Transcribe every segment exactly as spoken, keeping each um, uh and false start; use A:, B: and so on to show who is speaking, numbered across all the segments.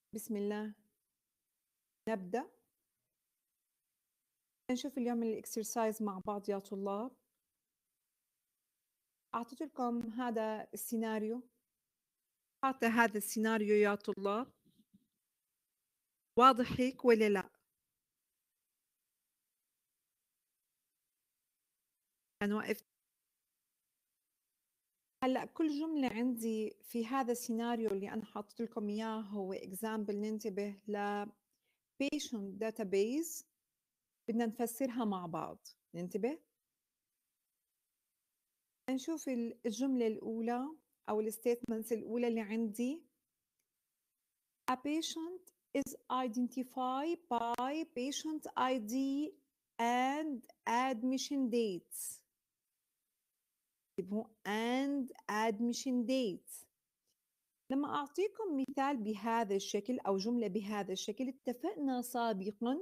A: بسم الله. نبدأ. نشوف اليوم الإكسرسايز مع بعض يا طلاب. أعطيت لكم هذا السيناريو. حاطة هذا السيناريو يا طلاب. واضح هيك ولا لا؟ أنا وقفت. هلا كل جملة عندي في هذا السيناريو اللي أنا حاطت لكم إياه هو example. ننتبه ل patient database. بدنا نفسرها مع بعض. ننتبه. نشوف الجملة الأولى أو الستيتمنتس الأولى اللي عندي. A patient is identified by patient آي دي and admission dates. and admission dates. لما أعطيكم مثال بهذا الشكل أو جملة بهذا الشكل، اتفقنا سابقا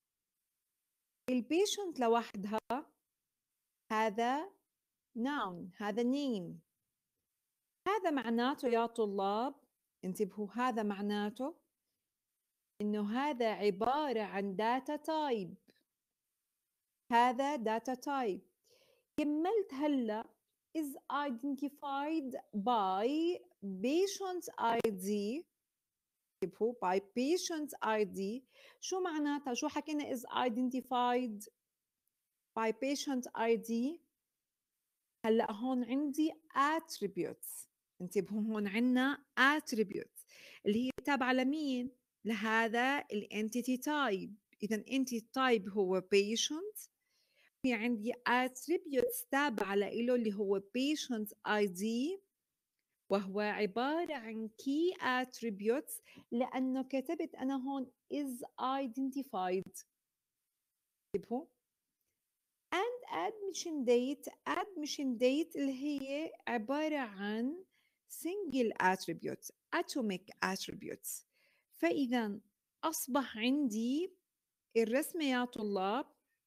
A: البيشنت لوحدها هذا noun، هذا name. هذا معناته يا طلاب، انتبهوا، هذا معناته إنه هذا عبارة عن data type. هذا data type. كملت هلا is identified by patient آي دي. انتبهوا by patient آي دي. شو معناتها؟ شو حكينا is identified by patient آي دي؟ هلا هون عندي attributes. انتبهوا هون عندنا attributes اللي هي تابعة لمين؟ لهذا الانتيتي تايب. إذا entity type هو patient. في عندي attributes تابعة له اللي هو patient آي دي، وهو عبارة عن key attributes لأنه كتبت أنا هون is identified. انتبهوا. and admission date. admission date اللي هي عبارة عن single attributes atomic attributes. فإذا أصبح عندي الرسمة يا طلاب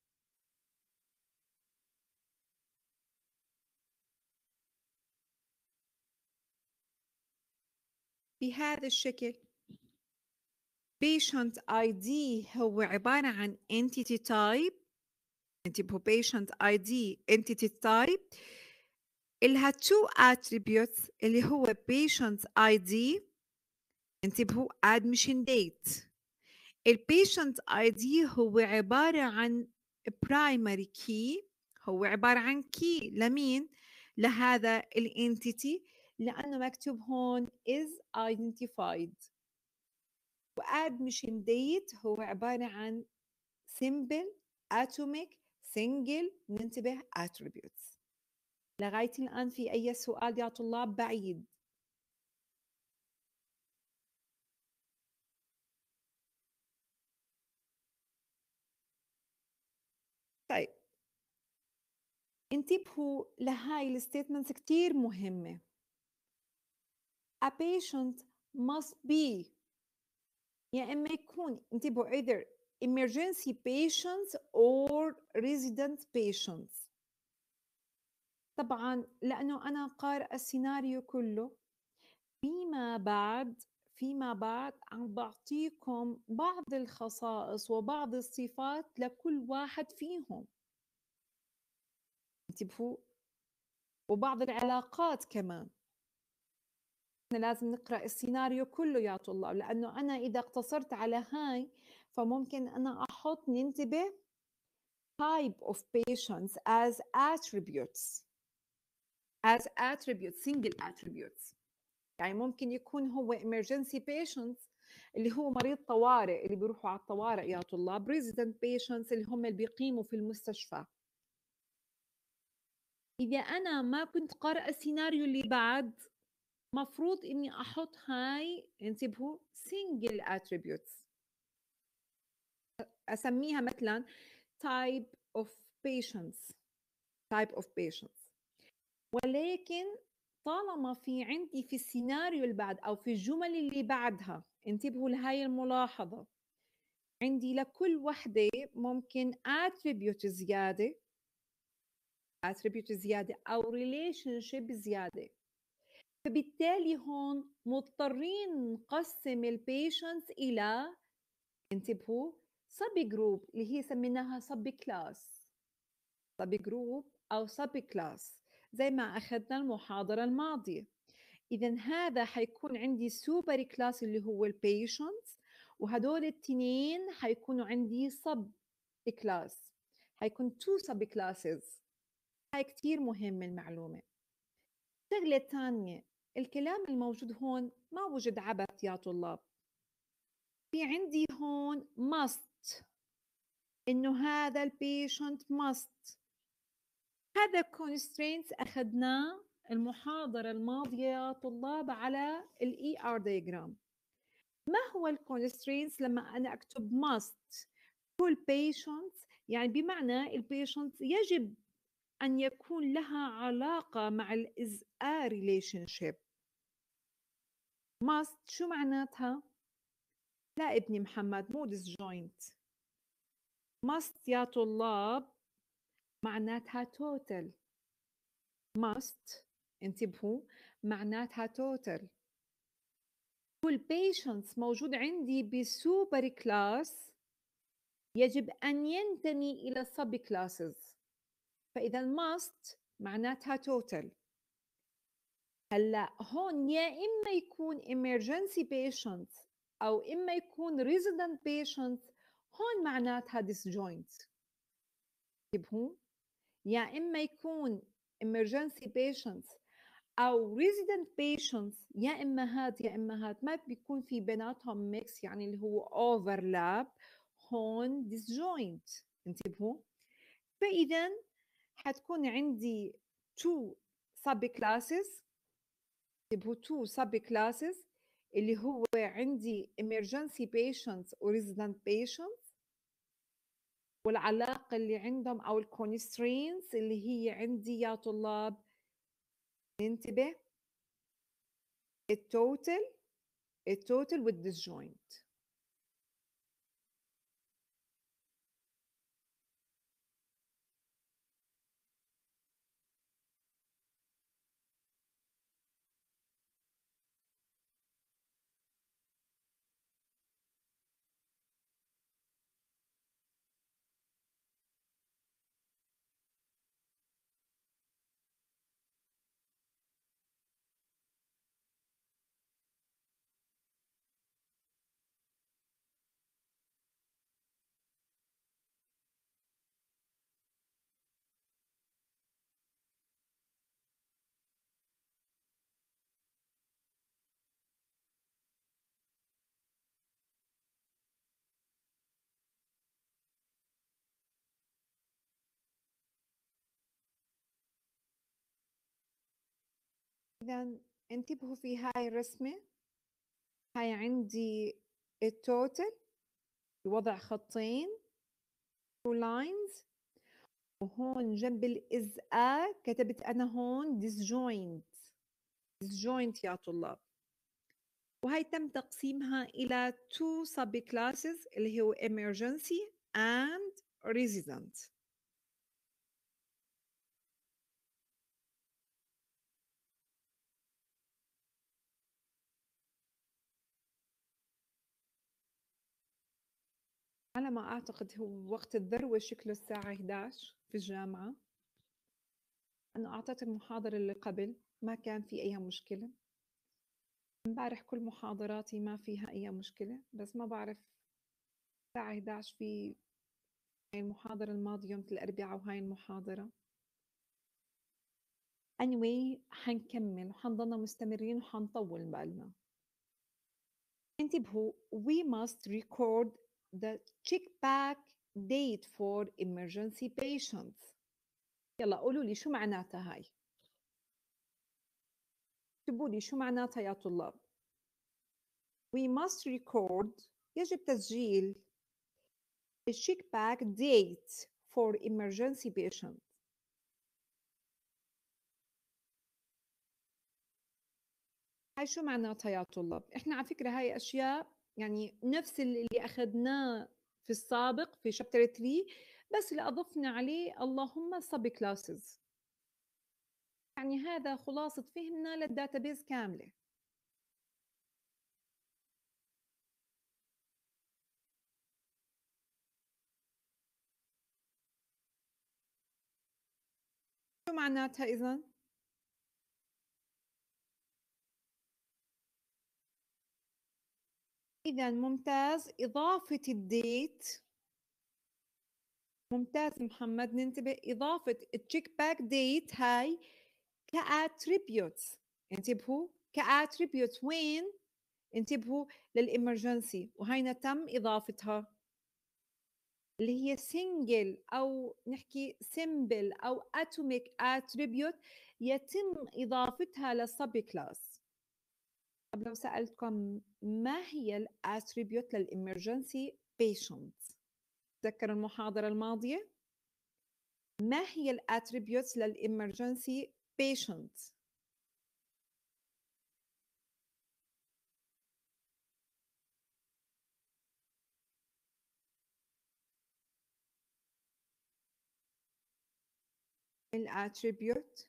A: بهذا الشكل. patient آي دي هو عبارة عن entity type. انتبهوا patient آي دي entity type إلها two attributes اللي هو patient آي دي. انتبهوا admission date. ال patient آي دي هو عبارة عن primary key. هو عبارة عن key لمين؟ لهذا الانتيتي لأنه مكتوب هون is identified. وadmission date هو عبارة عن simple atomic single. ننتبه attributes. لغاية الآن في أي سؤال يا طلاب؟ بعيد. طيب انتبهوا لهاي الستيتمنتس كتير مهمة. A patient must be، يا إما يكون، انتبهوا، either emergency patients or resident patients. طبعا لأنه أنا قارئة السيناريو كله، فيما بعد فيما بعد عم بعطيكم بعض الخصائص وبعض الصفات لكل واحد فيهم. انتبهوا. وبعض العلاقات كمان. احنا لازم نقرأ السيناريو كله يا طلاب، لأنه أنا إذا اقتصرت على هاي فممكن أنا أحط، ننتبه، type of patients as attributes as attributes single attributes. يعني ممكن يكون هو emergency patients اللي هو مريض طوارئ اللي بيروحوا على الطوارئ يا طلاب. resident patients اللي هم اللي بيقيموا في المستشفى. إذا أنا ما كنت قارئة السيناريو اللي بعد مفروض إني أحط هاي، انتبهوا، single attributes. أسميها مثلا type of patients type of patients. ولكن طالما في عندي في السيناريو اللي بعد أو في الجمل اللي بعدها، انتبهوا لهاي الملاحظة، عندي لكل وحدة ممكن attribute زيادة attribute زيادة أو relationship زيادة. فبالتالي هون مضطرين نقسّم الpatients إلى، انتبهوا، sub-group اللي هي سميناها sub-class، sub-group أو sub-class زي ما أخدنا المحاضرة الماضية. إذًا هذا حيكون عندي super class اللي هو الpatients، وهدول التنين حيكونوا عندي sub-class، حيكون two sub-classes. هاي كتير مهم المعلومة. الشغلة التانية، الكلام الموجود هون ما وجد عبث يا طلاب. في عندي هون must، إنه هذا الpatient must. هذا constraints أخدناه المحاضرة الماضية يا طلاب على ال إي آر diagram. ما هو ال constraints لما أنا أكتب must كل patients؟ يعني بمعنى ال patients يجب أن يكون لها علاقة مع ال is a relationship. must شو معناتها؟ لا ابني محمد، مو disjoint. must يا طلاب معناتها total. must، انتبهوا، معناتها total. كل patients موجود عندي بسوبر كلاس يجب أن ينتمي إلى sub classes، فإذا must معناتها total. هلا هون يا إما يكون emergency patients أو إما يكون resident patients، هون معناتها disjoint. انتبهوا، يا إما يكون emergency patients أو resident patients، يا إما هاد يا إما هاد، ما بيكون في بيناتهم mix يعني اللي هو overlap، هون disjoint. انتبهوا، فإذا حتكون عندي two sub classes. انتبهوا two sub classes اللي هو عندي emergency patients و resident patients، والعلاقة اللي عندهم أو ال constraints اللي هي عندي يا طلاب، ننتبه، التوتال التوتال والديسجوينت. إذا انتبهوا في هاي الرسمة، هاي عندي التوتال بوضع خطين two lines، وهون جنب الإز آ كتبت أنا هون disjoint. disjoint يا طلاب، وهي تم تقسيمها إلى two sub classes اللي هو emergency and resident. على ما أعتقد هو وقت الذروة شكله الساعة إحدى عشر في الجامعة. أنا أعطيت المحاضرة اللي قبل ما كان في أي مشكلة، امبارح كل محاضراتي ما فيها أي مشكلة، بس ما بعرف الساعة إحدى عشر في هاي المحاضرة الماضية يوم الأربعاء وهاي المحاضرة. anyway حنكمل وحنضلنا مستمرين وحنطول بالنا. انتبهوا، we must record the check back date for emergency patients. يلا قولوا لي شو معناتها هاي، اكتبوا لي شو معناتها يا طلاب. we must record، يجب تسجيل the check back date for emergency patients. هاي شو معناتها يا طلاب؟ احنا على فكرة هاي أشياء يعني نفس اللي أخذناه في السابق في شابتر ثلاثة، بس اللي أضفنا عليه اللهم sub classes. يعني هذا خلاصة فهمنا للداتابيز كاملة. شو معناتها إذن؟ إذا ممتاز، إضافة الdate ممتاز محمد، ننتبه إضافة الcheck back date هاي كattributes، انتبهوا كattributes وين؟ انتبهوا للإمرجنسي، وهينا تم إضافتها اللي هي single أو نحكي simple أو atomic attribute يتم إضافتها للسب كلاس. طب لو سألتكم ما هي الاتريبيوت للإمرجنسي patient؟ تذكر المحاضرة الماضية؟ ما هي الاتريبيوتس للإمرجنسي patient؟ الاتريبيوت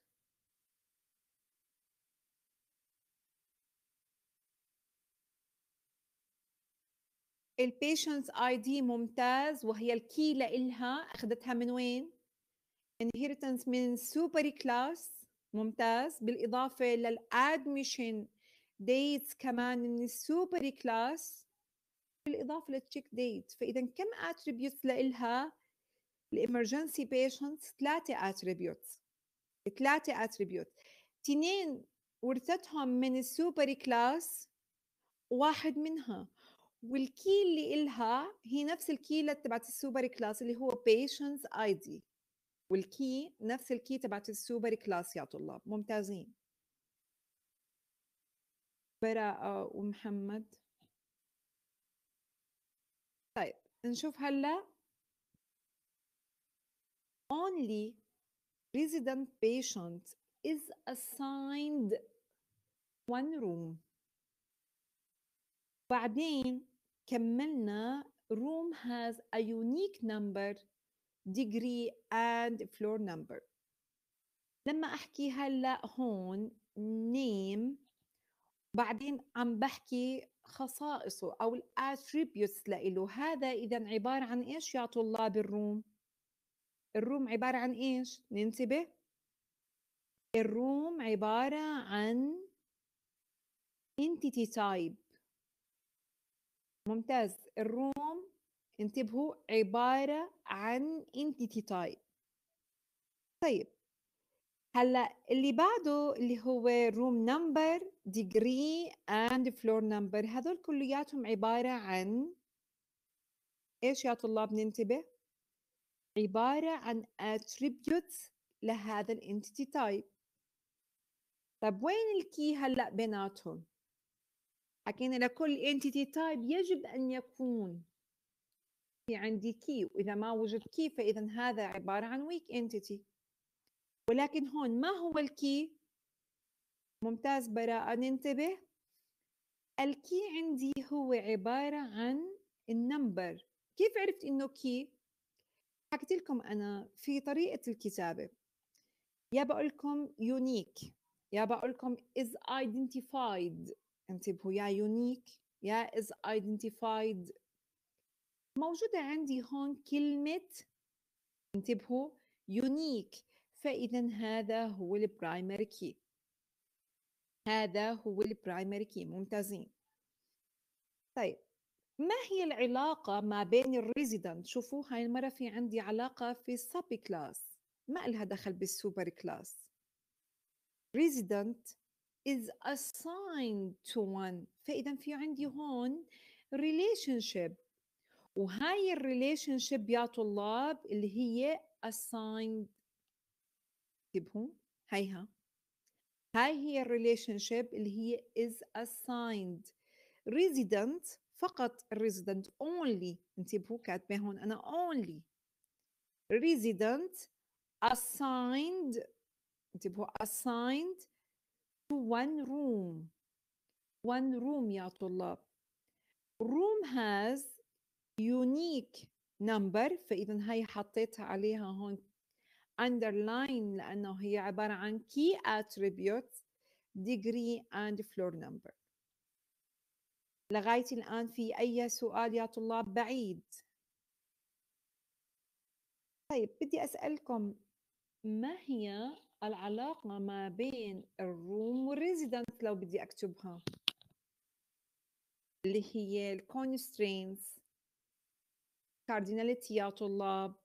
A: البيشنتس اي دي ممتاز، وهي الكي لإلها أخذتها من وين؟ inheritance من سوبر كلاس، ممتاز، بالإضافة للادميشن ديتس كمان من السوبر كلاس، بالإضافة للتشيك ديت. فإذا كم اتريبيوتس لإلها الامرجنسي بيشنتس؟ ثلاثة اتريبيوتس، ثلاثة اتريبيوت، اثنين ورثتهم من السوبر كلاس، واحد منها والكي اللي إلها هي نفس الكي تبعت السوبر كلاس اللي هو patients اي دي، والكي نفس الكي تبعت السوبر كلاس يا طلاب. ممتازين براءة ومحمد. طيب نشوف هلا only resident patient is assigned one room. بعدين كملنا room has a unique number, degree and floor number. لما أحكي هلأ هون name بعدين عم بحكي خصائصه أو الاتريبيوتس لإله، هذا إذا عبارة عن إيش يا طلاب الروم؟ الروم عبارة عن إيش؟ ننتبه، الروم عبارة عن entity type. ممتاز، الروم انتبهوا عبارة عن entity type. طيب هلا اللي بعده اللي هو room number, degree and floor number، هذول كلياتهم عبارة عن ايش يا طلاب؟ ننتبه، عبارة عن attributes لهذا الانتيتي تايب. طب وين الكي هلا بيناتهم؟ حكينا لكل انتيتي تايب يجب ان يكون في عندي كي، واذا ما وجد كي فاذا هذا عبارة عن weak entity. ولكن هون ما هو الكي؟ ممتاز براءة، ننتبه، الكي عندي هو عبارة عن النمبر. كيف عرفت انه كي؟ حكيت لكم انا في طريقة الكتابة، يا بقول لكم unique يا بقول لكم is identified، انتبهوا، يا unique يا is identified. موجودة عندي هون كلمة، انتبهوا، unique، فإذا هذا هو البرايمري كي، هذا هو البرايمري كي. ممتازين. طيب ما هي العلاقة ما بين الريزيدنت؟ شوفوا هاي المرة في عندي علاقة في السب كلاس، ما إلها دخل بالسوبر كلاس. resident is assigned to one، فإذا في عندي هون relationship، وهاي الريليشنشيب يا طلاب اللي هي assigned. انتبهوا، هيها هاي هي الريليشنشيب اللي هي is assigned. resident فقط resident only، انتبهوا كاتبه هون أنا only resident assigned، انتبهوا assigned to one room. one room يا طلاب. room has unique number، فإذا هي حطيتها عليها هون underline لأنه هي عبارة عن key attributes degree and floor number. لغاية الآن في أي سؤال يا طلاب بعيد؟ طيب بدي أسألكم، ما هي العلاقة ما بين الروم والريزيدنت لو بدي أكتبها؟ اللي هي ال constraints cardinality يا طلاب،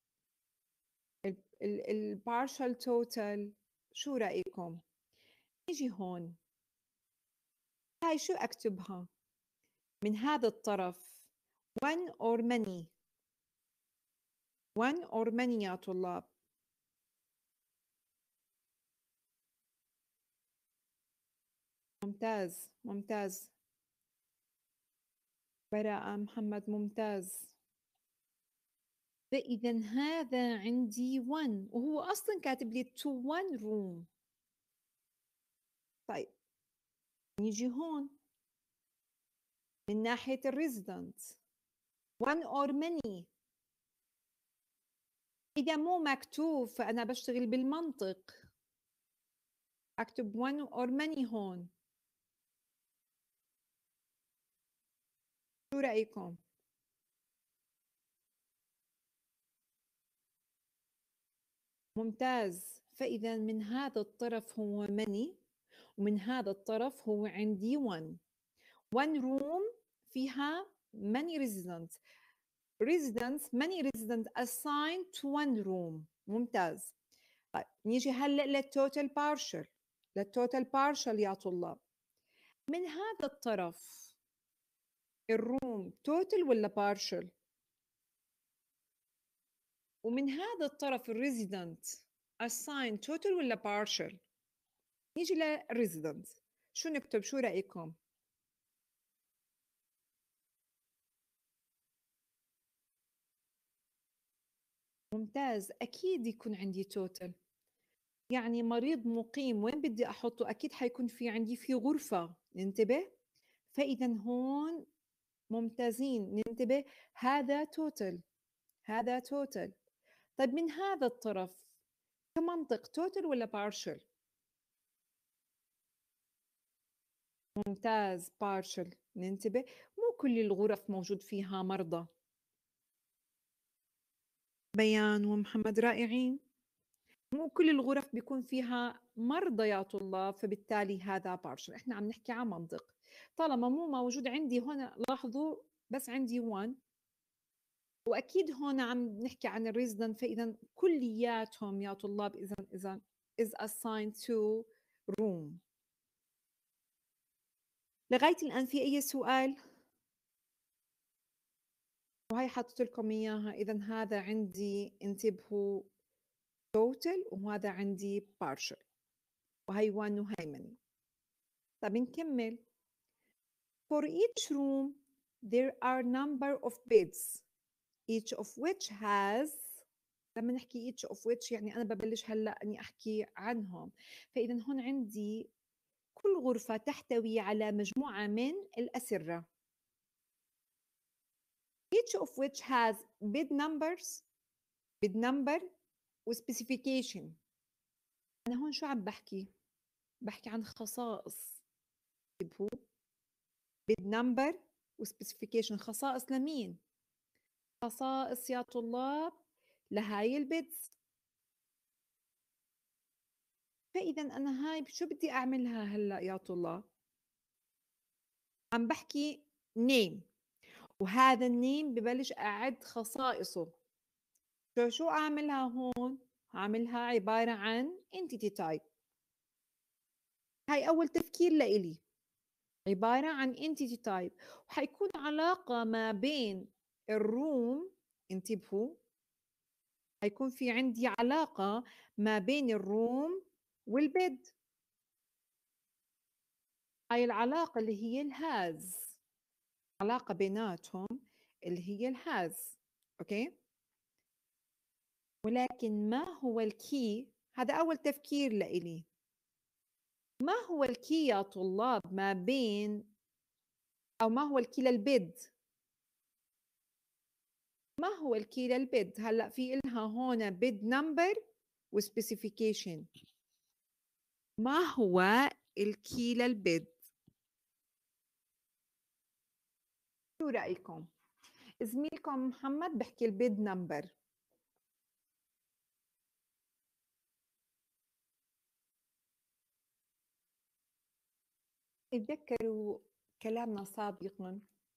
A: ال partial total، شو رأيكم؟ نيجي هون، هاي شو أكتبها؟ من هذا الطرف one or many، one or many يا طلاب. ممتاز ممتاز، براءة محمد ممتاز. فإذا هذا عندي one وهو أصلا كاتب لي to one room. طيب نيجي هون من ناحية الريزيدنت one or many، إذا مو مكتوب فأنا بشتغل بالمنطق، أكتب one or many هون. شو رأيكم؟ ممتاز، فإذا من هذا الطرف هو many ومن هذا الطرف هو عندي one. one room فيها many residents. residents many residents assigned to one room. ممتاز. طيب نيجي هلا للتوتال partial. للتوتال partial يا طلاب، من هذا الطرف الروم توتال ولا partial؟ ومن هذا الطرف الريزيدنت assign total ولا partial؟ نيجي للريزيدنت، شو نكتب؟ شو رأيكم؟ ممتاز، أكيد يكون عندي توتال، يعني مريض مقيم وين بدي أحطه؟ أكيد حيكون في عندي في غرفة، ننتبه. فإذا هون ممتازين، ننتبه، هذا توتال، هذا توتال. طيب من هذا الطرف كمنطق توتال ولا partial؟ ممتاز partial، ننتبه، مو كل الغرف موجود فيها مرضى. بيان ومحمد رائعين، مو كل الغرف بيكون فيها مرضى يا طلاب، فبالتالي هذا partial. احنا عم نحكي عن منطق، طالما مو موجود عندي هون، لاحظوا بس عندي one، واكيد هون عم نحكي عن الريزدنت، فاذا كلياتهم يا طلاب اذا اذا is assigned to room. لغايه الان في اي سؤال؟ وهي حطيت لكم اياها. اذا هذا عندي، انتبهوا، total وهذا عندي partial، وهي one وهي many. طب نكمل. For each room there are number of beds each of which has. لما نحكي each of which يعني أنا ببلش هلأ أني أحكي عنهم، فإذا هون عندي كل غرفة تحتوي على مجموعة من الأسرة. each of which has bed numbers، bed number و specification. أنا هون شو عم بحكي؟ بحكي عن خصائص. انتبهوا، bed number و specification، خصائص لمين؟ خصائص يا طلاب لهاي البيتس. فإذا أنا هاي شو بدي أعملها هلأ يا طلاب؟ عم بحكي name، وهذا النيم ببلش أعد خصائصه. شو شو أعملها هون؟ أعملها عبارة عن entity type. هاي أول تفكير لإلي، عبارة عن entity type، وحيكون علاقة ما بين الروم، انتبهوا، حيكون في عندي علاقة ما بين الروم والبيد. هاي العلاقة اللي هي الهاز، علاقة بيناتهم اللي هي الهاز، أوكي؟ ولكن ما هو الكي؟ هذا أول تفكير لإلي. ما هو الكي يا طلاب ما بين، أو ما هو الكي للبيد؟ ما هو الكي للبيد؟ هلأ في إلها هون بيد نمبر وspecification. ما هو الكي للبيد؟ شو رأيكم؟ زميلكم محمد بحكي البيد نمبر. اتذكروا كلامنا سابقا،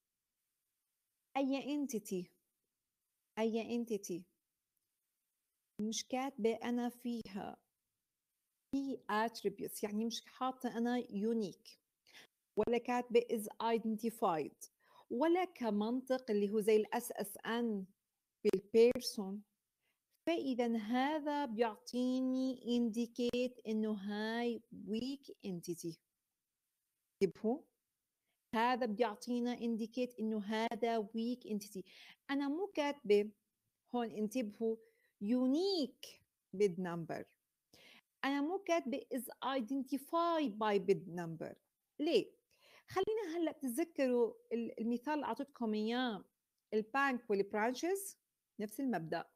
A: أي entity أي entity مش كاتبة أنا فيها key attributes، يعني مش حاطة أنا unique، ولا كاتبة is identified، ولا كمنطق اللي هو زي الاس اس ان بالبيرسون، فإذا هذا بيعطيني indicate إنه هاي weak entity. انتبهوا، هذا بيعطينا indicate إنه هذا weak entity. أنا مو كاتبة هون، انتبهوا، unique bid number، أنا مو كاتبة is identified by bid number. ليه؟ خلينا هلا تتذكروا المثال اللي أعطيتكم إياه، البانك والبرانشز، نفس المبدأ.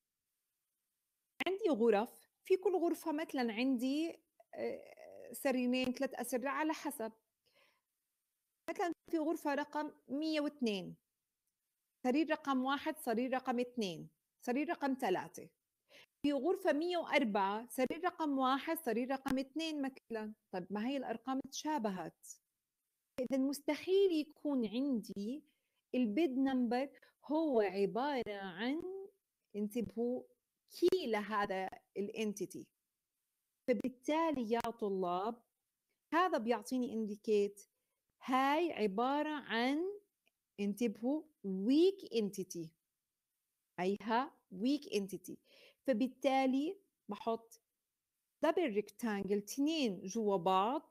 A: عندي غرف، في كل غرفة مثلا عندي آه، سريرين ثلاث أسرة على حسب. مثلا في غرفة رقم مية واثنين، سرير رقم واحد، سرير رقم اثنين، سرير رقم ثلاثة. في غرفة مية وأربعة، سرير رقم واحد، سرير رقم اثنين مثلا. طيب ما هي الأرقام تشابهت، إذا مستحيل يكون عندي البيد نمبر هو عبارة عن، انتبهوا، كي لهذا الانتيتي. فبالتالي يا طلاب هذا بيعطيني انديكيت هاي عبارة عن، انتبهوا، weak entity، هيها weak entity. فبالتالي بحط دبل ريكتانجل اثنين جوا بعض،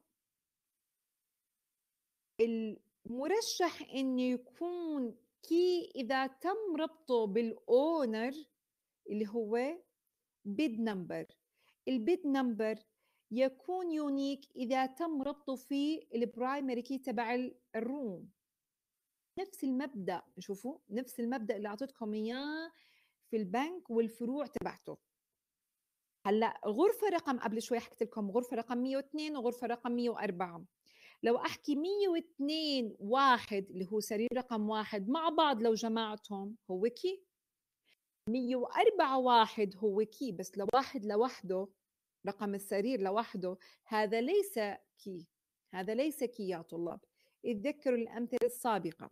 A: المرشح انه يكون كي اذا تم ربطه بالاونر اللي هو بيد نمبر. البيد نمبر يكون يونيك اذا تم ربطه في البرايمري كي تبع الروم. نفس المبدا، شوفوا نفس المبدا اللي اعطيتكم اياه في البنك والفروع تبعته. هلا غرفه رقم، قبل شوي حكيت لكم غرفه رقم مية واثنين وغرفه رقم مية وأربعة. لو احكي مية واثنين واحد اللي هو سرير رقم واحد مع بعض، لو جمعتهم هو كي. مية وأربعة واحد هو كي، بس لو واحد لوحده، رقم السرير لوحده، هذا ليس كي، هذا ليس كي يا طلاب. اتذكروا الأمثلة السابقة.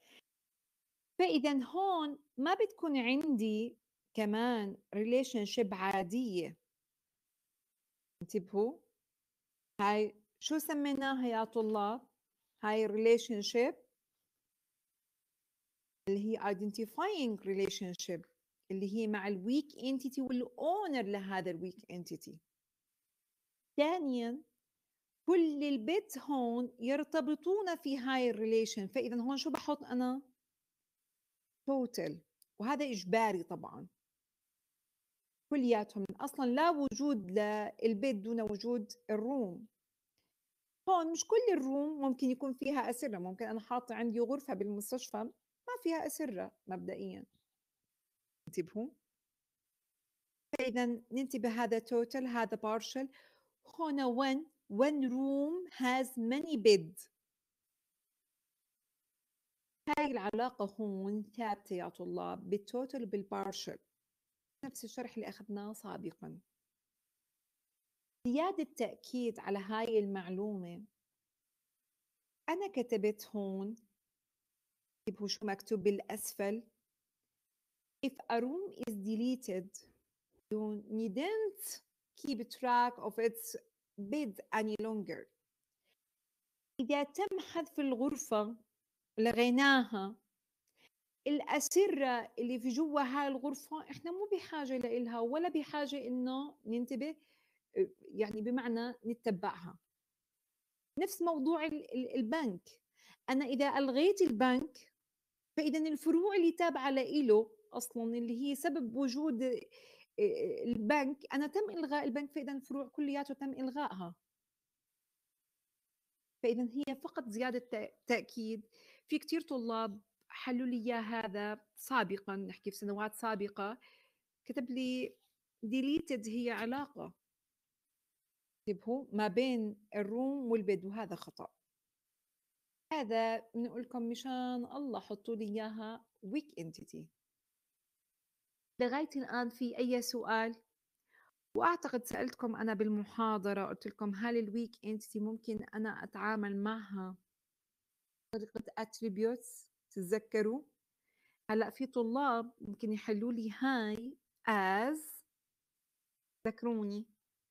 A: فإذا هون ما بتكون عندي كمان ريليشن شيب عادية. انتبهوا، هاي شو سميناها يا طلاب؟ هاي ريليشن شيب اللي هي identifying relationship، اللي هي مع الويك entity والأونر لهذا الويك entity. ثانيا كل البيتس هون يرتبطون في هاي الريليشن، فإذا هون شو بحط أنا؟ total، وهذا إجباري طبعا، كلياتهم أصلا لا وجود للبيت دون وجود الروم. هون مش كل الروم ممكن يكون فيها أسرة، ممكن أنا حاطة عندي غرفة بالمستشفى ما فيها أسرة مبدئيا. انتبهوا، فإذا ننتبه، هذا total هذا partial. هنا when when room has many beds، هاي العلاقة هون ثابتة يا طلاب بالتوتال بالبارشل، نفس الشرح اللي أخذناه سابقا. زيادة تأكيد على هاي المعلومة، أنا كتبت هون، انتبهوا شو مكتوب بالأسفل. If a room is deleted you needn't keep track of its beds any longer. إذا تم حذف الغرفة لغيناها، الأسرة اللي في جوا هاي الغرفة إحنا مو بحاجة لإلها، ولا بحاجة إنه ننتبه، يعني بمعنى نتبعها. نفس موضوع البنك، أنا إذا ألغيت البنك فإذا الفروع اللي تابعة لإله أصلا اللي هي سبب وجود البنك، أنا تم إلغاء البنك، فإذا الفروع كلياته تم إلغائها. فإذا هي فقط زيادة تأكيد. في كتير طلاب حلوا لي هذا سابقا، نحكي في سنوات سابقة، كتب لي deleted هي علاقة، انتبهوا، ما بين الروم والبيد، وهذا خطأ. هذا بنقول لكم مشان الله حطوا لي إياها weak entity. لغاية الآن في أي سؤال؟ وأعتقد سألتكم أنا بالمحاضرة قلت لكم هل الويك entity ممكن أنا أتعامل معها بطريقة attributes؟ تتذكروا؟ هلأ في طلاب ممكن يحلوا لي هاي as، ذكروني،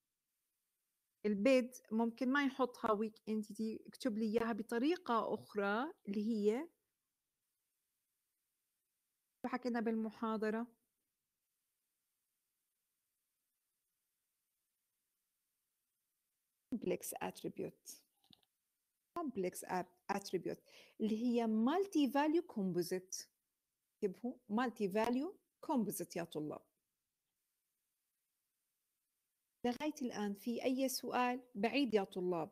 A: البيد ممكن ما يحطها weak entity، يكتب لي إياها بطريقة أخرى اللي هي شو حكينا بالمحاضرة؟ complex attribute. complex attribute اللي هي multi value composite. انتبهوا، multi value composite يا طلاب. لغاية الآن في أي سؤال؟ بعيد يا طلاب.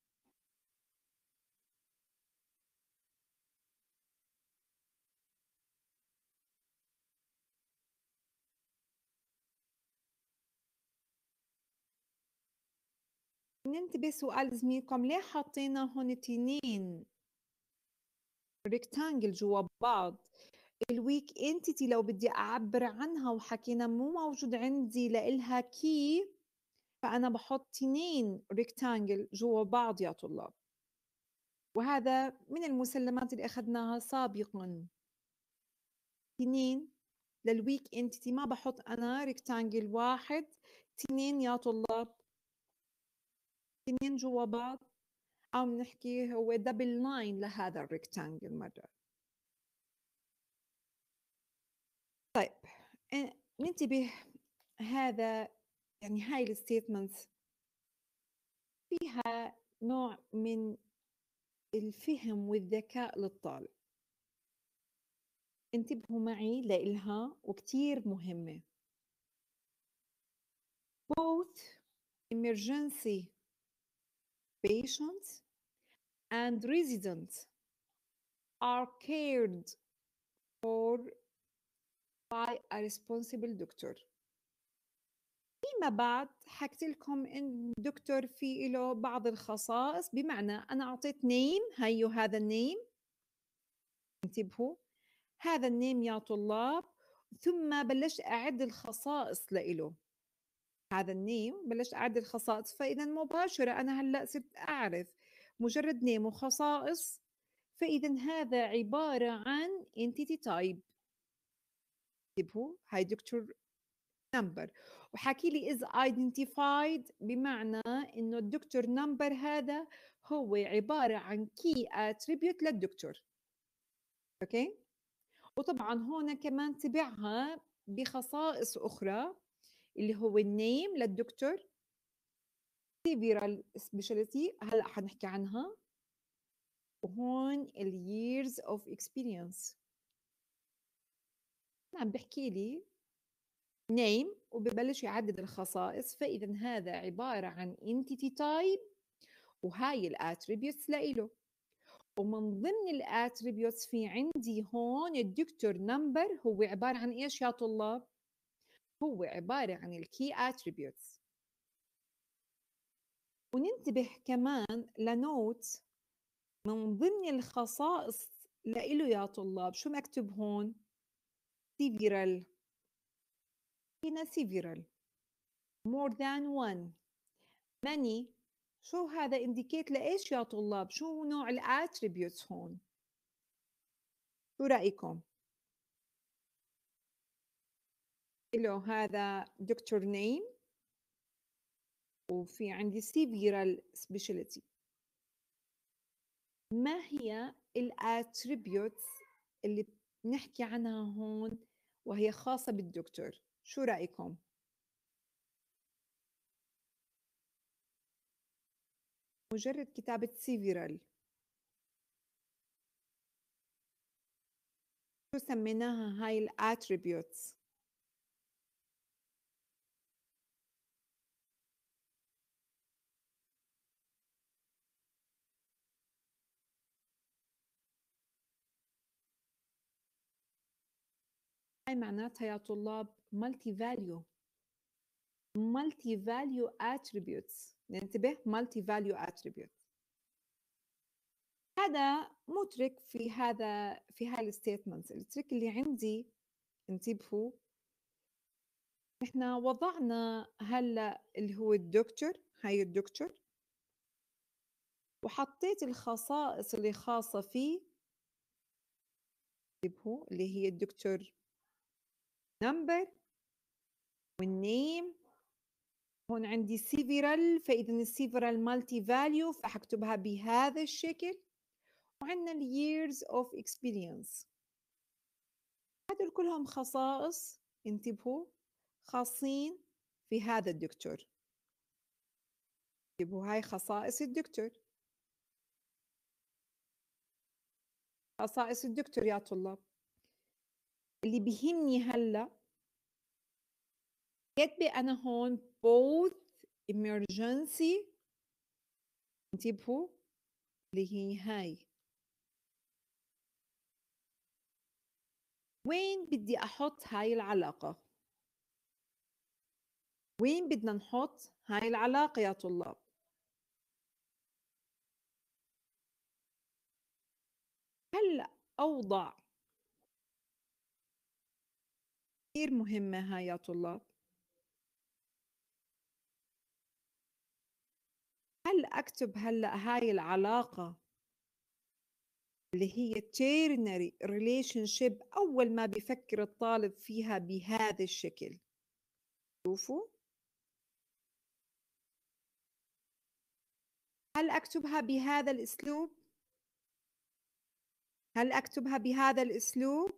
A: ننتبه سؤال زميلكم، ليه حطينا هون تنين ريكتانجل جوا بعض؟ الويك انتيتي لو بدي أعبر عنها وحكينا مو موجود عندي لإلها كي، فأنا بحط تنين ريكتانجل جوا بعض يا طلاب، وهذا من المسلمات اللي أخذناها سابقا. تنين للويك انتيتي ما بحط أنا ريكتانجل واحد، تنين يا طلاب، تنين جوا بعض، أو بنحكي هو دبل لاين لهذا الريكتانجل مرة. طيب ننتبه، هذا يعني هاي الستيتمنتس فيها نوع من الفهم والذكاء للطالب، انتبهوا معي لإلها وكتير مهمة. both emergency patients and residents are cared for by a responsible doctor. فيما بعد حكيت لكم ان الدكتور في له بعض الخصائص، بمعنى انا اعطيت نيم، هيو هذا النيم، انتبهوا، هذا النيم يا طلاب، ثم بلشت اعد الخصائص لإله. هذا النيم بلشت اعد الخصائص، فاذا مباشره انا هلا صرت اعرف مجرد نيم وخصائص، فاذا هذا عباره عن entity type. انتبهوا، هاي دكتور نمبر، وحكي لي is identified، بمعنى انه الدكتور نمبر هذا هو عبارة عن key attribute للدكتور. اوكي، وطبعا هون كمان تبعها بخصائص اخرى اللي هو النيم للدكتور، several specialty هلا حنحكي عنها، وهون ال years of experience. عم بحكي لي name وببلش يعدد الخصائص، فإذا هذا عبارة عن entity type، وهاي الاتريبيوتس لإله. ومن ضمن الاتريبيوتس في عندي هون الدكتور نمبر، هو عبارة عن إيش يا طلاب؟ هو عبارة عن الكي اتريبيوتس. وننتبه كمان لنوت من ضمن الخصائص لإله يا طلاب، شو مكتوب هون؟ several. هنا several، more than one، many. شو هذا indicate لإيش يا طلاب؟ شو نوع الاتريبيوتس هون؟ شو رأيكم؟ له هذا دكتور نيم، وفي عندي several specialty. ما هي الاتريبيوتس اللي بنحكي عنها هون وهي خاصة بالدكتور؟ شو رأيكم؟ مجرد كتابة several، شو سميناها هاي الاتريبيوتس؟ هاي معناتها يا طلاب multi value. multi value attributes. ننتبه multi value attributes. هذا مو تريك في هذا في هاي الستيتمنتس. التريك اللي عندي انتبهوا، احنا وضعنا هلا اللي هو الدكتور، هاي الدكتور، وحطيت الخصائص اللي خاصة فيه، انتبهوا، اللي هي الدكتور نمبر والنيم. هون عندي several، فإذا السيفرال مالتي فاليو فحكتبها بهذا الشكل. وعندنا ال years of experience. هدول كلهم خصائص، انتبهوا، خاصين في هذا الدكتور. انتبهوا، هاي خصائص الدكتور، خصائص الدكتور يا طلاب. اللي بيهمني هلا كاتبة أنا هون both emergency، انتبهوا، اللي هي هاي. وين بدي أحط هاي العلاقة؟ وين بدنا نحط هاي العلاقة يا طلاب؟ هلأ أوضع، كثير مهمة هاي يا طلاب. هل أكتب هلأ هاي العلاقة اللي هي ternary relationship أول ما بيفكر الطالب فيها بهذا الشكل؟ شوفوا، هل أكتبها بهذا الأسلوب؟ هل أكتبها بهذا الأسلوب؟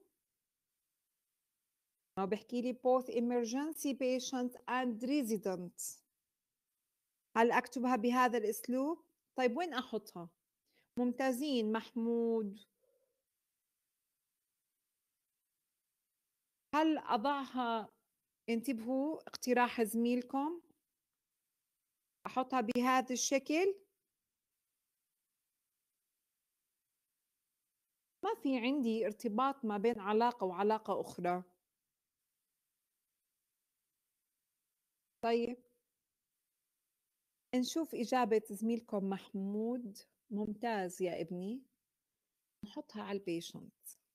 A: ما بحكي لي both emergency patient and resident. هل أكتبها بهذا الأسلوب؟ طيب وين أحطها؟ ممتازين محمود. هل أضعها، انتبهوا اقتراح زميلكم، أحطها بهذا الشكل؟ ما في عندي ارتباط ما بين علاقة وعلاقة أخرى. طيب نشوف إجابة زميلكم محمود. ممتاز يا ابني. نحطها على البيشنت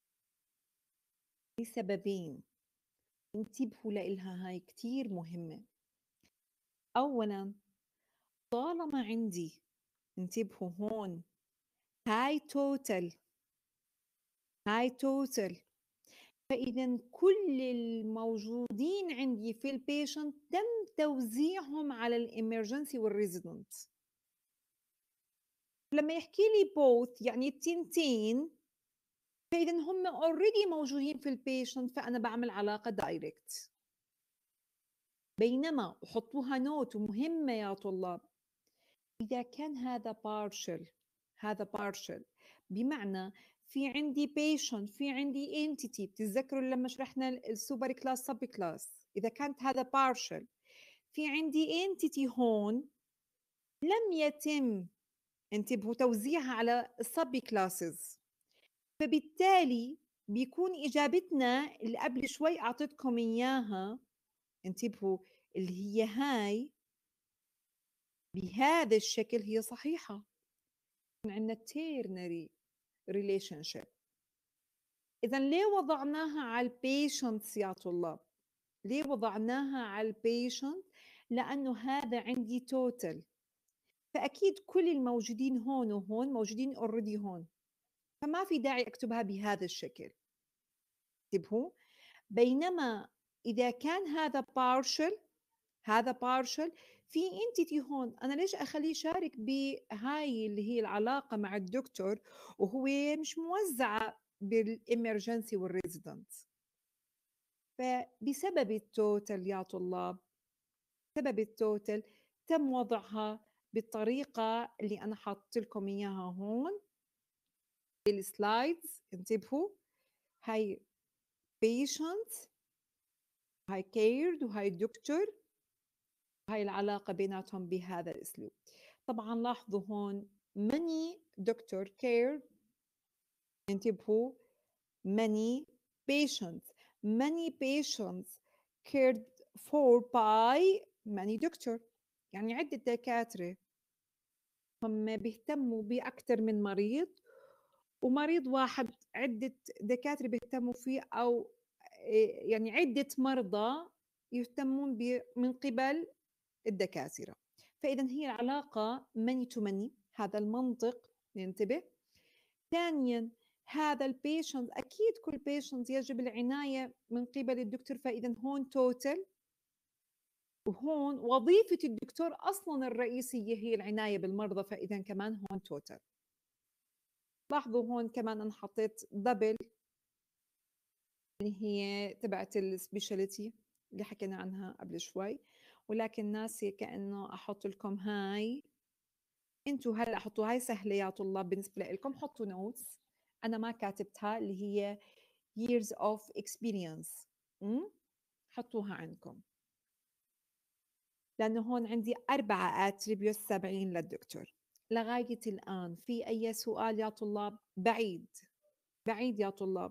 A: لسببين، انتبهوا لإلها، هاي كتير مهمة. أولاً طالما عندي، انتبهوا هون، هاي توتال، هاي توتال، فإذا كل الموجودين عندي في البيشنت تم توزيعهم على الإمرجنسي والريزيدنت. لما يحكي لي both يعني التنتين، فإذا هم already موجودين في البيشنت، فأنا بعمل علاقة دايركت. بينما وحطوها نوت ومهمة يا طلاب، إذا كان هذا partial، هذا partial بمعنى في عندي patient، في عندي entity. بتتذكروا لما شرحنا السوبر كلاس سب كلاس، إذا كانت هذا partial في عندي entity هون لم يتم، انتبهوا، توزيعها على السب كلاسز، فبالتالي بيكون إجابتنا اللي قبل شوي أعطيتكم إياها، انتبهوا، اللي هي هاي بهذا الشكل هي صحيحة. عندنا ternary relationship. إذا ليه وضعناها على البيشنتس يا طلاب؟ ليه وضعناها على البيشنت؟ لأنه هذا عندي توتال، فأكيد كل الموجودين هون وهون موجودين اوريدي هون، فما في داعي أكتبها بهذا الشكل. انتبهوا. بينما إذا كان هذا partial، هذا partial في entity هون، أنا ليش أخليه يشارك بهاي اللي هي العلاقة مع الدكتور وهو مش موزعة بالإمرجنسي والريزيدنت؟ فبسبب التوتال يا طلاب، بسبب التوتال تم وضعها بالطريقة اللي أنا حاطت لكم إياها هون بالسلايدز. انتبهوا، هاي patient، هاي cared، وهاي دكتور، هاي العلاقة بيناتهم بهذا الأسلوب. طبعا لاحظوا هون many doctor cared، انتبهوا، many patients، many patients cared for by many doctor، يعني عدة دكاترة هم بيهتموا بأكتر من مريض، ومريض واحد عدة دكاترة بيهتموا فيه، أو آآ يعني عدة مرضى يهتمون ب من قِبَل الدكاترة. فإذًا هي العلاقة many to many، هذا المنطق ننتبه. ثانيًا هذا الpatient أكيد كل patient يجب العناية من قِبَل الدكتور، فإذًا هون total، وهون وظيفة الدكتور أصلًا الرئيسية هي العناية بالمرضى، فإذًا كمان هون total. لاحظوا هون كمان أنا حطيت double اللي هي تبعة الspecialty اللي حكينا عنها قبل شوي، ولكن ناسية كأنه أحط لكم هاي. أنتم هلأ حطوا هاي سهلة يا طلاب بالنسبة لإلكم، حطوا notes أنا ما كاتبتها اللي هي years of experience. إمم، حطوها عندكم. لأنه هون عندي أربعة attributes تابعين للدكتور. لغاية الآن في أي سؤال يا طلاب؟ بعيد، بعيد يا طلاب.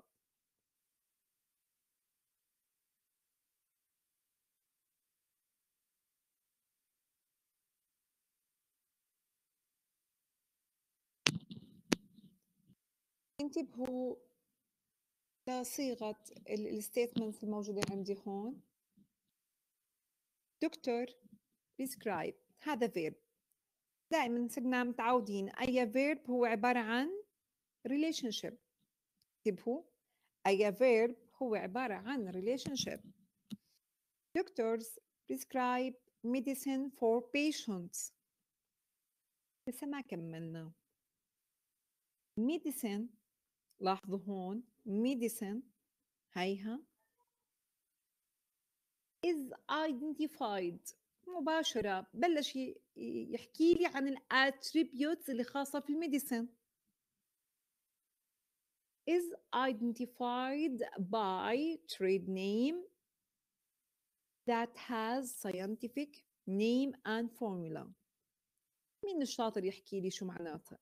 A: انتبهوا لصيغة ال الstatements الموجودة عندي هون. دكتور prescribe هذا verb، دائمًا صرنا متعودين أي verb هو عبارة عن relationship. انتبهوا، أي verb هو عبارة عن relationship. Doctors prescribe medicine for patients. لسه ما كملنا. medicine، لاحظوا هون medicine هيها is identified، مباشرة بلش ي- يحكي لي عن الاتريبيوتس اللي خاصة في الميديسن. is identified by trade name that has scientific name and formula. مين الشاطر يحكي لي شو معناتها؟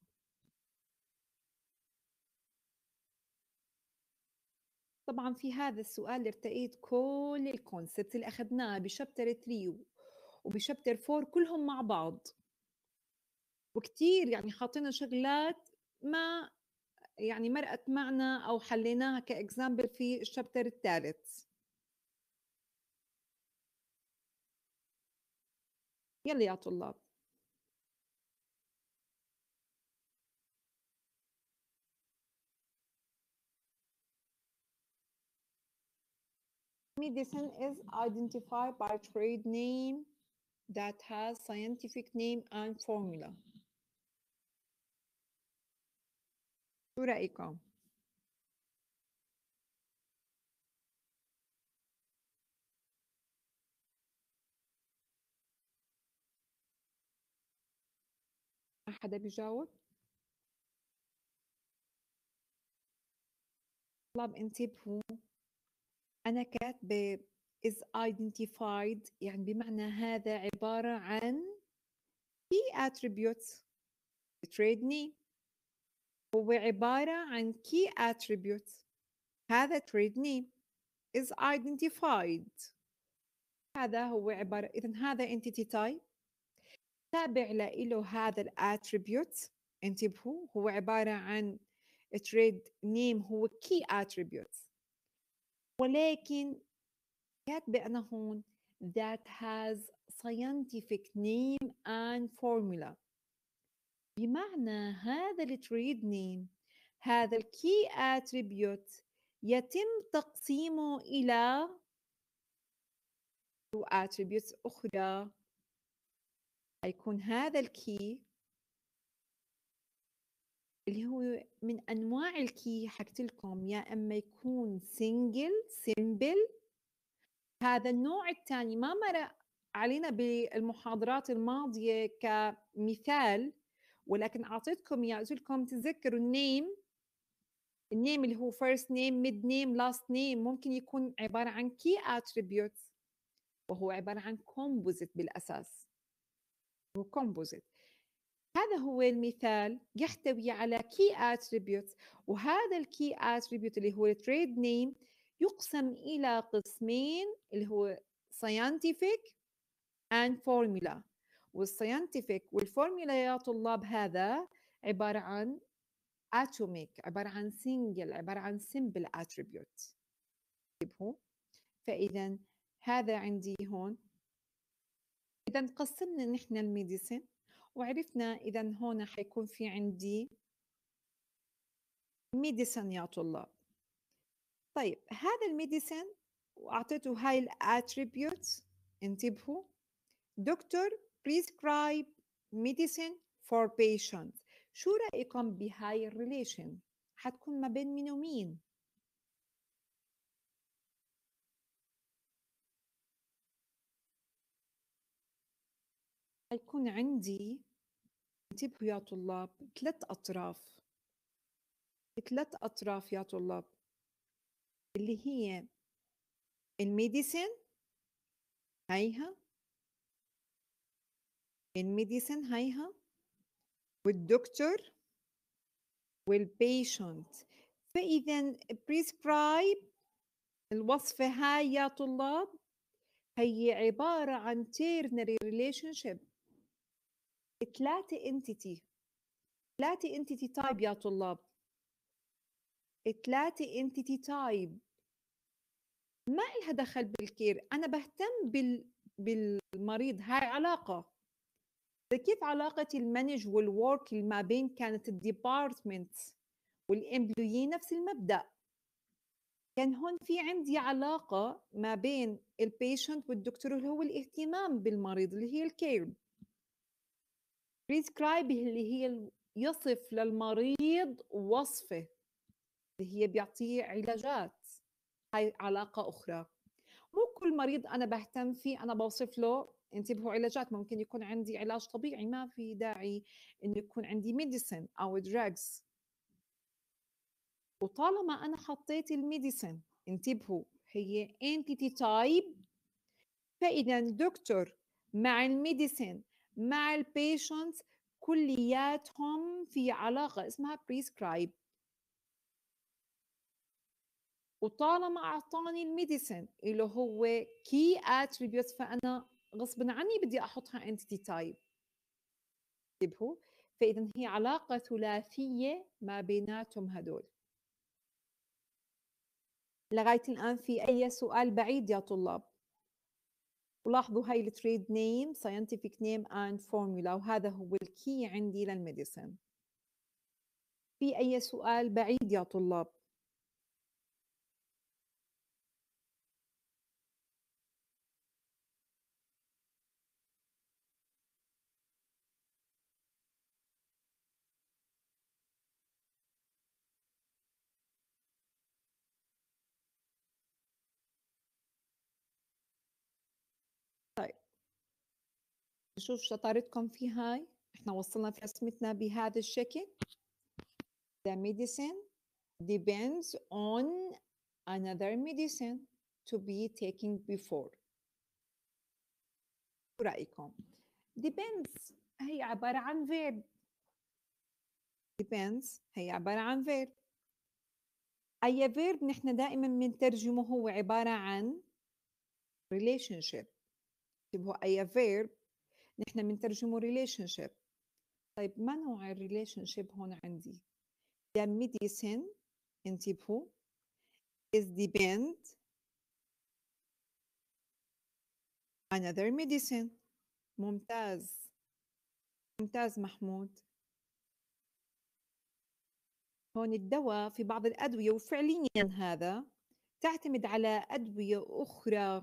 A: طبعا في هذا السؤال ارتقيت كل الكونسبت اللي أخذناه بشابتر ثلاثة وبشابتر أربعة كلهم مع بعض، وكتير يعني حاطين شغلات ما يعني مرقت معنا أو حليناها كإكزامبل في الشابتر الثالث. يلا يا طلاب. Medicine is identified by trade name that has scientific name and formula. شو رأيكم؟ ما حدا بيجاوب؟ طلاب انتبهوا، أنا كاتبة is identified يعني بمعنى هذا عبارة عن key attributes. trade name هو عبارة عن key attributes. هذا trade name is identified، هذا هو عبارة، إذن هذا entity type تابع له هذا الاتريبيوت. انتبهوا هو عبارة عن trade name هو key attributes، ولكن كاتبة أنا هون that has scientific name and formula، بمعنى هذا التريد نيم هذا الكي attribute يتم تقسيمه إلى attributes أخرى. هيكون هذا الكي اللي هو من أنواع الكي حكيت لكم يا إما يكون single simple، هذا النوع الثاني ما مر علينا بالمحاضرات الماضية كمثال، ولكن أعطيتكم إياه قلت لكم تتذكروا النيم، النيم اللي هو first name mid name last name ممكن يكون عبارة عن key attributes، وهو عبارة عن composite بالأساس، هو composite. هذا هو المثال يحتوي على key attributes، وهذا الكي attribute اللي هو trade name يقسم إلى قسمين اللي هو scientific and formula. والscientific والformula يا طلاب هذا عبارة عن atomic، عبارة عن single، عبارة عن simple attribute. انتبهوا. فإذا هذا عندي هون. إذا قسمنا نحن الميديسين وعرفنا إذا هون حيكون في عندي ميديسين يا طلاب. طيب هذا الميديسين وأعطيته هاي الاتريبيوتس. انتبهوا. دكتور prescribe medicine for patient. شو رأيكم بهاي الريليشن؟ حتكون ما بين مين ومين؟ حيكون عندي، انتبهوا يا طلاب، ثلاث أطراف. ثلاث أطراف يا طلاب اللي هي الميديسين هيها، الميديسين هيها، والدكتور والبيشنت. فإذا prescribe الوصفة هاي يا طلاب هي عبارة عن ternary relationship. ثلاثة entity، ثلاثة entity type يا طلاب، ثلاثة entity type. ما إلها دخل بالكير، أنا بهتم بال... بالمريض. هاي علاقة. كيف علاقة المانج والورك اللي ما بين كانت الديبارتمنت والامبلويي نفس المبدأ. كان هون في عندي علاقة ما بين البيشنت والدكتور اللي هو الاهتمام بالمريض اللي هي الكير. بريسكرايب اللي هي يصف للمريض وصفة اللي هي بيعطيه علاجات. هاي علاقة أخرى. مو كل مريض أنا بهتم فيه أنا بوصف له انتبهوا علاجات. ممكن يكون عندي علاج طبيعي ما في داعي إنه يكون عندي ميديسين أو دراجز. وطالما أنا حطيت الميديسين انتبهوا هي entity type. فإذا دكتور مع الميديسين مع البيشنت كلياتهم في علاقة اسمها prescribe. وطالما أعطاني الميديسين اللي هو key attributes فأنا غصبا عني بدي أحطها entity type. انتبهوا. فإذا هي علاقة ثلاثية ما بيناتهم هدول. لغاية الآن في أي سؤال بعيد يا طلاب؟ ولاحظوا هاي التريد نيم scientific name and formula وهذا هو الكي عندي للميديسين. في أي سؤال بعيد يا طلاب؟ طيب نشوف شطارتكم في هاي. احنا وصلنا في رسمتنا بهذا الشكل. The medicine depends on another medicine to be taken before. شو رأيكم؟ depends هي عبارة عن verb. depends هي عبارة عن verb. أي verb نحن دائما بنترجمه هو عبارة عن relationship. انتبهوا أي verb نحن بنترجمه relationship. طيب ما نوع الريليشنشيب هون عندي؟ The medicine انتبهوا is depend another medicine. ممتاز ممتاز محمود. هون الدواء في بعض الأدوية وفعليا هذا تعتمد على أدوية أخرى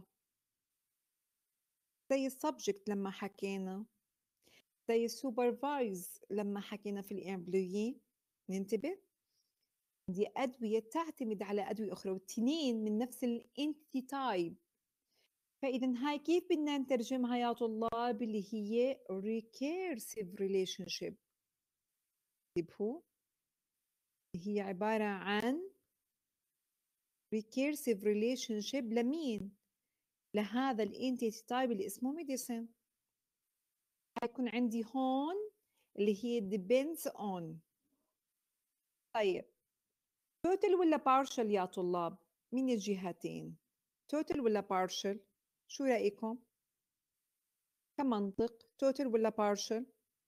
A: زي السبجكت لما حكينا، زي السوبرفايز لما حكينا في الامبلويي. ننتبه دي أدوية تعتمد على أدوية أخرى والتنين من نفس الانتيتي تايب. فإذا هاي كيف بدنا نترجمها يا طلاب؟ اللي هي recursive relationship. انتبهوا هي عبارة عن recursive relationship لمين؟ لهذا الانتيتي تايب اللي اسمه medicine. حيكون عندي هون اللي هي depends on. طيب total ولا partial يا طلاب؟ من الجهتين total ولا partial؟ شو رأيكم؟ كمنطق total والّا partial؟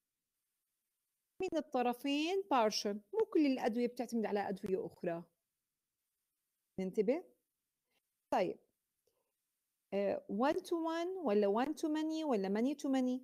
A: من الطرفين partial، مو كل الأدوية بتعتمد على أدوية أخرى. ننتبه؟ طيب آآ one to one والّا one to many والّا many to many؟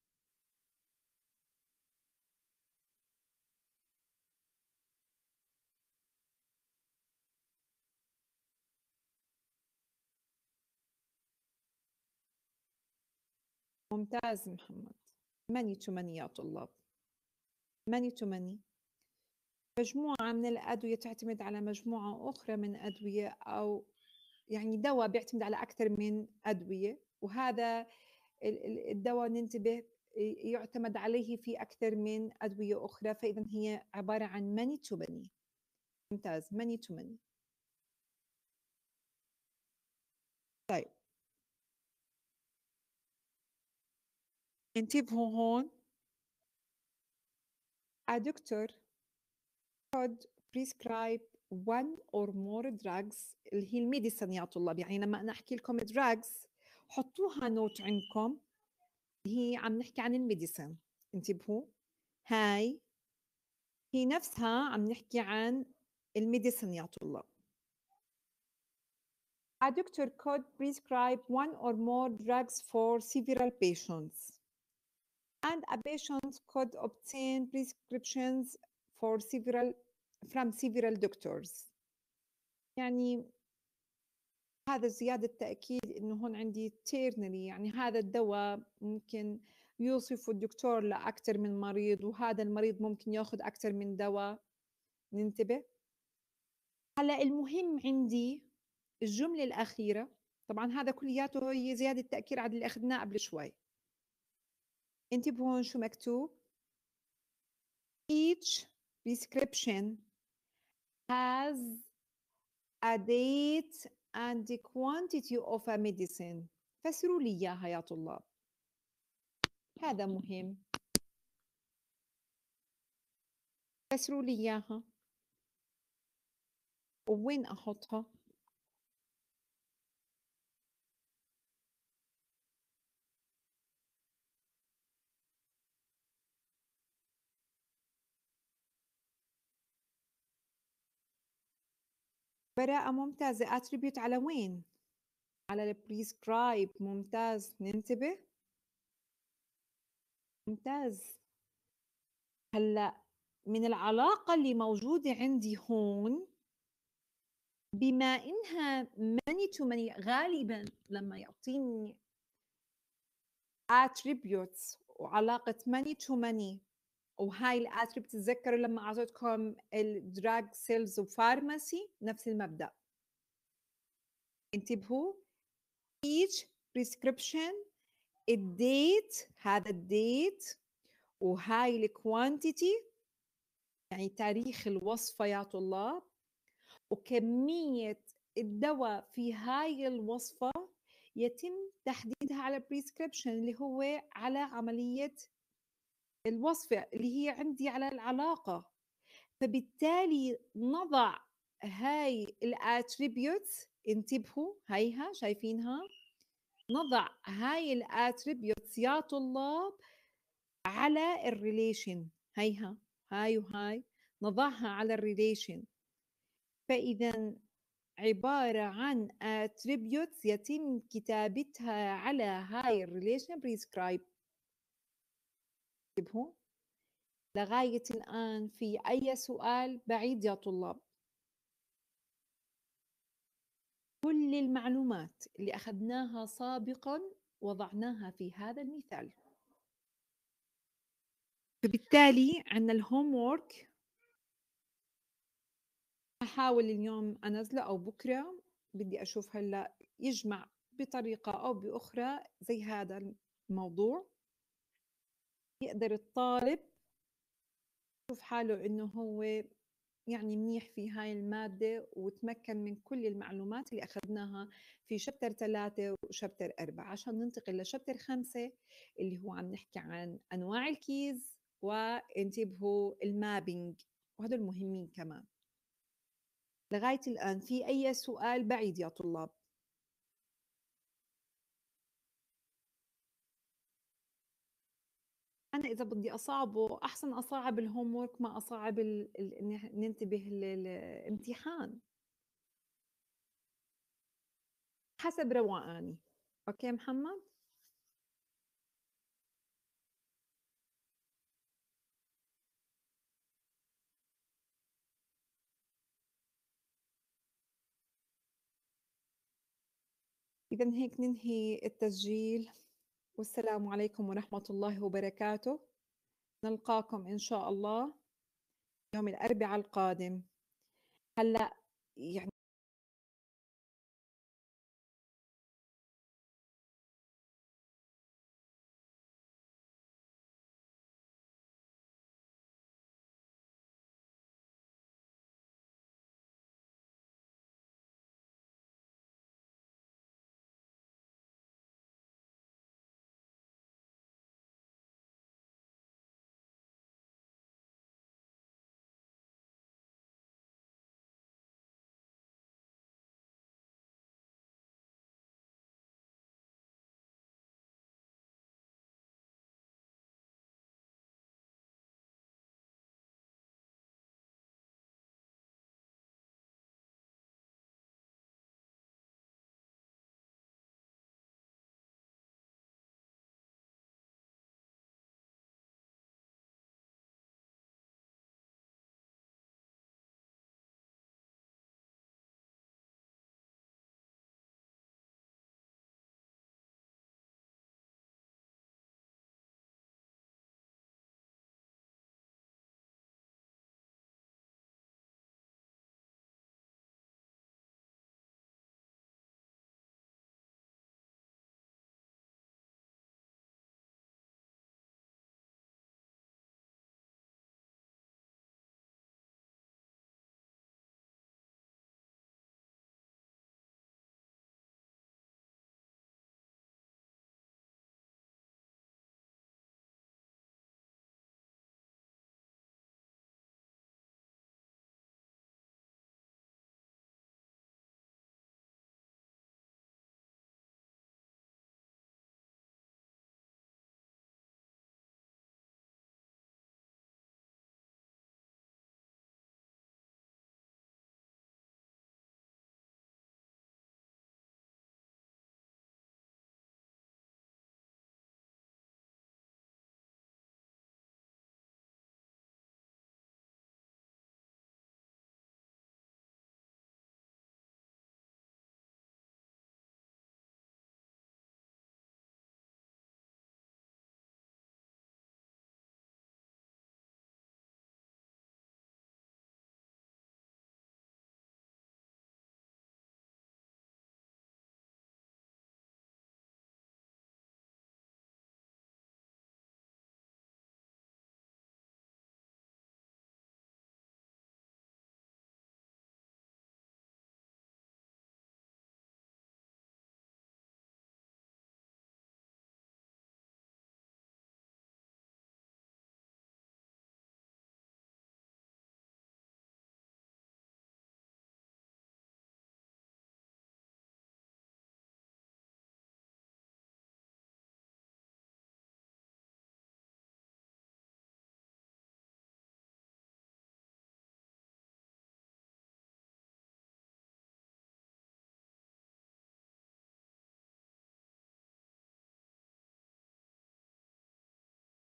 A: ممتاز محمد. many to many يا طلاب. many to many. مجموعة من الأدوية تعتمد على مجموعة أخرى من أدوية، أو يعني دوا بيعتمد على أكتر من أدوية، وهذا ال ال الدوا ننتبه ي يُعتمد عليه في أكثر من أدوية أخرى، فإذًا هي عبارة عن many to many. ممتاز many to many. طيب انتبهوا هون. A doctor could prescribe one or more drugs اللي هي الmedicine يا طلاب، يعني لمّا أنا أحكي لكم drugs حطوها note عندكم، هي عم نحكي عن الmedicine. انتبهوا، هاي هي نفسها عم نحكي عن الmedicine يا طلاب. A doctor could prescribe one or more drugs for several patients. And a patient could obtain prescriptions for several from several doctors. يعني هذا زيادة تأكيد إنه هون عندي ternary، يعني هذا الدواء ممكن يوصفه الدكتور لأكثر من مريض، وهذا المريض ممكن ياخذ أكثر من دواء. ننتبه. هلا المهم عندي الجملة الأخيرة، طبعا هذا كلياته هي زيادة تأكيد على اللي أخذناه قبل شوي. انتبهوا هون شو مكتوب. Each prescription has a date and the quantity of a medicine. فسروا لي إياها يا طلاب، هذا مهم. فسروا لي إياها، ووين أحطها؟ براءة ممتازة. attribute على وين؟ على ال prescribe. ممتاز. ننتبه. ممتاز. هلأ من العلاقة اللي موجودة عندي هون، بما إنها many to many، غالبًا لما يعطيني attributes وعلاقة many to many، وهاي الاتريبيوت تتذكروا لما اعطيتكم الدراج سيلز وفارماسي نفس المبدأ. انتبهوا. each prescription الديت، هذا الديت، وهاي الكوانتيتي يعني تاريخ الوصفة يا طلاب، وكمية الدواء في هاي الوصفة يتم تحديدها على البريسكريبشن اللي هو على عملية الوصفة اللي هي عندي على العلاقة. فبالتالي نضع هاي الاتريبيوتس، انتبهوا هيها شايفينها، نضع هاي الاتريبيوتس يا طلاب على الريليشن. هيها هاي وهاي نضعها على الريليشن، فإذا عبارة عن attributes يتم كتابتها على هاي الريليشن prescribe. انتبهوا. لغاية الآن في أي سؤال بعيد يا طلاب؟ كل المعلومات اللي أخذناها سابقا وضعناها في هذا المثال. فبالتالي عندنا الهوم وورك، أحاول اليوم أنزله أو بكرة، بدي أشوف هلأ يجمع بطريقة أو بأخرى زي هذا الموضوع، يقدر الطالب يشوف حاله إنه هو يعني منيح في هاي المادة وتمكن من كل المعلومات اللي أخذناها في شابتر ثلاثة وشابتر أربعة، عشان ننتقل لشابتر خمسة اللي هو عم نحكي عن أنواع الكيز، وانتبهوا المابينج، وهدول مهمين كمان. لغاية الآن في أي سؤال بعيد يا طلاب؟ أنا إذا بدي أصعبه أحسن أصعّب الhomework ما أصعّب ال ال إني ننتبه للامتحان، حسب روقاني، أوكي محمد؟ إذًا هيك ننهي التسجيل، والسلام عليكم ورحمة الله وبركاته، نلقاكم إن شاء الله يوم الأربعاء القادم. هلأ يعني